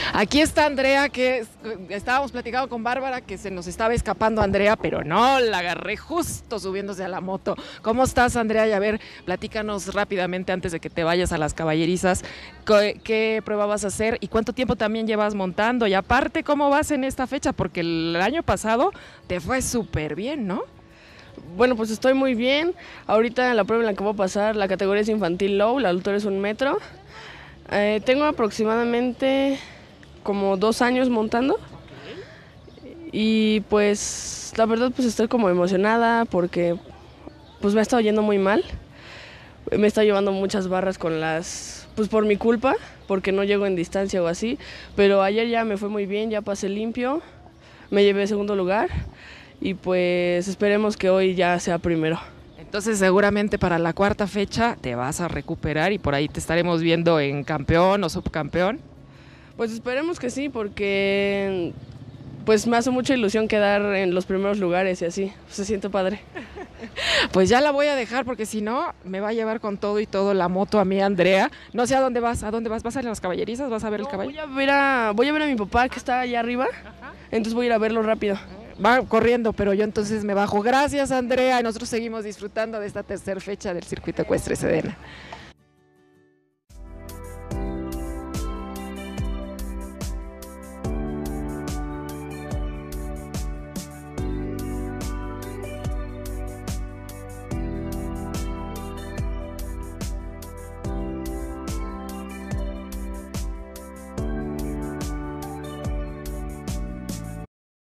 Aquí está Andrea, estábamos platicando con Bárbara que se nos estaba escapando Andrea, pero no, la agarré justo subiéndose a la moto. ¿Cómo estás, Andrea? Y a ver, platícanos rápidamente antes de que te vayas a las caballerizas, ¿qué prueba vas a hacer y cuánto tiempo también llevas montando? Y aparte, ¿cómo vas en esta fecha? Porque el año pasado te fue súper bien, ¿no? Bueno, pues estoy muy bien. Ahorita la prueba en la que voy a pasar, la categoría es infantil low, la altura es 1 metro. Tengo aproximadamente como 2 años montando. Y pues la verdad pues estoy como emocionada porque pues me ha estado yendo muy mal. Me he estado llevando muchas barras pues por mi culpa, porque no llego en distancia o así. Pero ayer ya me fue muy bien, ya pasé limpio, me llevé segundo lugar y pues esperemos que hoy ya sea primero. Entonces seguramente para la cuarta fecha te vas a recuperar y por ahí te estaremos viendo en campeón o subcampeón. Pues esperemos que sí, porque pues me hace mucha ilusión quedar en los primeros lugares y así, se siente padre. Pues ya la voy a dejar porque si no me va a llevar con todo y todo la moto a mí, Andrea. No sé a dónde vas, ¿vas a ir a las caballerizas? ¿Vas a ver el caballo? Voy a ver a mi papá que está allá arriba, entonces voy a ir a verlo rápido. Va corriendo, pero yo entonces me bajo. Gracias, Andrea, y nosotros seguimos disfrutando de esta tercera fecha del Circuito Ecuestre Sedena.